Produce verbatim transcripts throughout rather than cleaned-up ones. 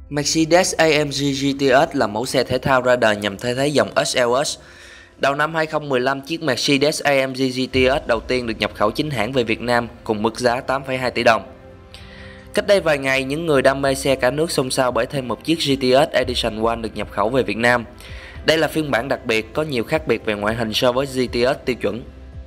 Mercedes-a em giê giê tê ét là mẫu xe thể thao ra đời nhằm thay thế dòng ét lờ ét. Đầu năm hai không một lăm, chiếc Mercedes-a em giê giê tê ét đầu tiên được nhập khẩu chính hãng về Việt Nam cùng mức giá tám phẩy hai tỷ đồng. Cách đây vài ngày, những người đam mê xe cả nước xôn xao bởi thêm một chiếc giê tê ét Edition One được nhập khẩu về Việt Nam. Đây là phiên bản đặc biệt có nhiều khác biệt về ngoại hình so với giê tê ét tiêu chuẩn.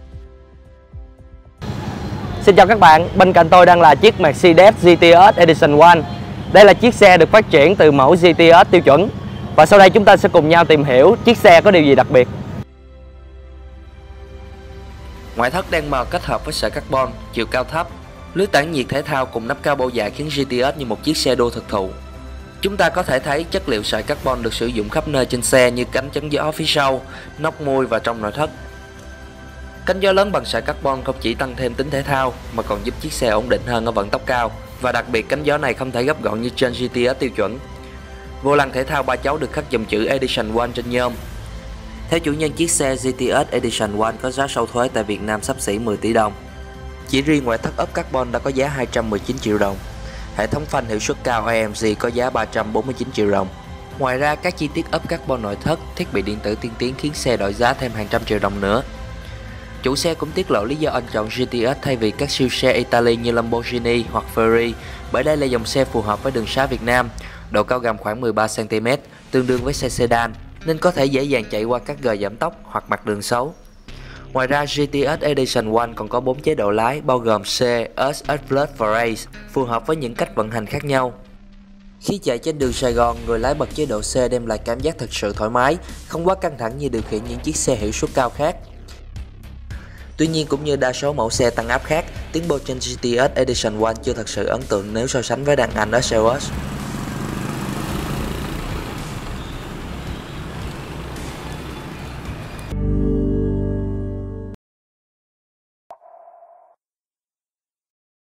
Xin chào các bạn, bên cạnh tôi đang là chiếc Mercedes giê tê ét Edition One. Đây là chiếc xe được phát triển từ mẫu giê tê ét tiêu chuẩn. Và sau đây chúng ta sẽ cùng nhau tìm hiểu chiếc xe có điều gì đặc biệt. Ngoại thất đen mờ kết hợp với sợi carbon, chiều cao thấp, lưới tản nhiệt thể thao cùng nắp capo dài khiến giê tê ét như một chiếc xe đua thực thụ. Chúng ta có thể thấy chất liệu sợi carbon được sử dụng khắp nơi trên xe như cánh chắn gió phía sau, nóc mui và trong nội thất. Cánh gió lớn bằng sợi carbon không chỉ tăng thêm tính thể thao mà còn giúp chiếc xe ổn định hơn ở vận tốc cao, và đặc biệt cánh gió này không thể gấp gọn như trên giê tê ét tiêu chuẩn. Vô lăng thể thao ba chấu được khắc dòng chữ Edition One trên nhôm. Theo chủ nhân chiếc xe, giê tê ét Edition One có giá sau thuế tại Việt Nam xấp xỉ mười tỷ đồng. Chỉ riêng ngoại thất ốp carbon đã có giá hai trăm mười chín triệu đồng. Hệ thống phanh hiệu suất cao a em giê có giá ba trăm bốn mươi chín triệu đồng. Ngoài ra, các chi tiết ốp carbon nội thất, thiết bị điện tử tiên tiến khiến xe đổi giá thêm hàng trăm triệu đồng nữa. Chủ xe cũng tiết lộ lý do anh chọn giê tê ét thay vì các siêu xe Italy như Lamborghini hoặc Ferrari, bởi đây là dòng xe phù hợp với đường xá Việt Nam, độ cao gầm khoảng mười ba xăng ti mét, tương đương với xe sedan, nên có thể dễ dàng chạy qua các gờ giảm tốc hoặc mặt đường xấu. Ngoài ra, giê tê ét Edition One còn có bốn chế độ lái bao gồm C, S, S Plus và Race, phù hợp với những cách vận hành khác nhau. Khi chạy trên đường Sài Gòn, người lái bật chế độ C đem lại cảm giác thật sự thoải mái, không quá căng thẳng như điều khiển những chiếc xe hiệu suất cao khác. Tuy nhiên, cũng như đa số mẫu xe tăng áp khác, tiến bộ trên giê tê ét Edition One chưa thật sự ấn tượng nếu so sánh với đàn anh ét lờ ét.